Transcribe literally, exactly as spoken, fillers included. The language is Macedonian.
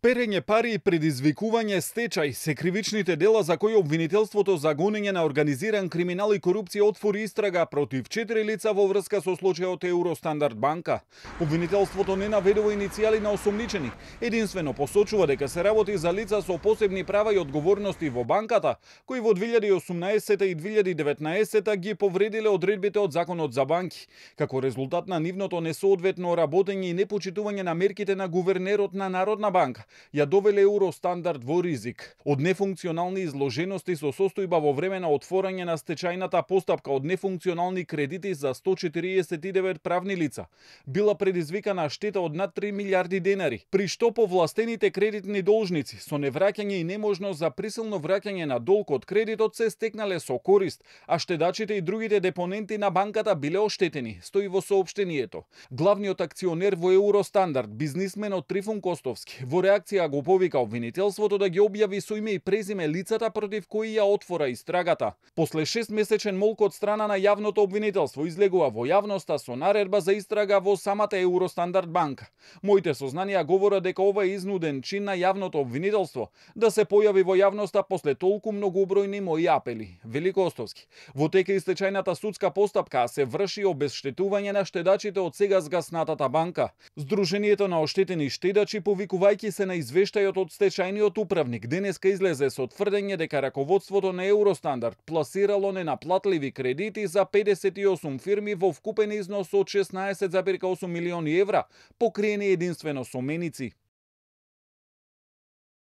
Перење пари и предизвикување стечај се кривичните дела за кои обвинителството за гонење на организиран криминал и корупција отвори истрага против четири лица во врска со случајот Евростандард банка. Обвинителството не наведува иницијали на осомничени, единствено посочува дека се работи за лица со посебни права и одговорности во банката, кои во две илјади и осумнаесета и две илјади и деветнаесета ги повредиле одредбите од Законот за банки, како резултат на нивното несоодветно работење и непочитување на мерките на гувернерот на Народна банка, ја довеле Евростандард во ризик од нефункционални изложености со состојба во време на отворање на стечајната постапка од нефункционални кредити за сто четириесет и девет правни лица. Била предизвикана штета од над три милијарди денари, при што повластените кредитни должници со невраќање и неможност за присилно враќање на долг од кредитот се стекнале со корист, а штедачите и другите депоненти на банката биле оштетени, стои во соопштението. Главниот акционер во Евростандард, бизнисменот Трифун Костовски, во реакција го повика обвинителството да ги објави со име и презиме лицата против кои ја отвора истрагата. После шестмесечен молк од страна на јавното обвинителство излегува во јавноста со наредба за истрага во самата Евростандард банка. Моите сознанија говорат дека ова е изнуден чин на јавното обвинителство да се појави во јавноста после толку многобројни мои апели, вели Костовски. Во тека и стечајната судска постапка се врши обезштетување на штедачите од сега згаснатата банка. Сдруженијето на оштетени штедачи, повикувајќи се на извештајот од стечајниот управник, денеска излезе со тврдење дека раководството на Евростандард пласирало ненаплатливи кредити за педесет и осум фирми во вкупен износ од шеснаесет зарез осум милиони евра, покриени единствено со меници.